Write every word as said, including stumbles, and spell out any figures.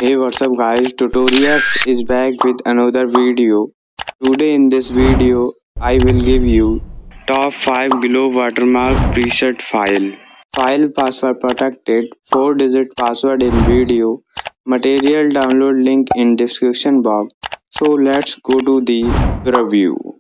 Hey, what's up guys, Tutorials is back with another video. Today in this video I will give you top five Glow watermark preset file. File password protected, four digit password in video. Material download link in description box. So let's go to the review.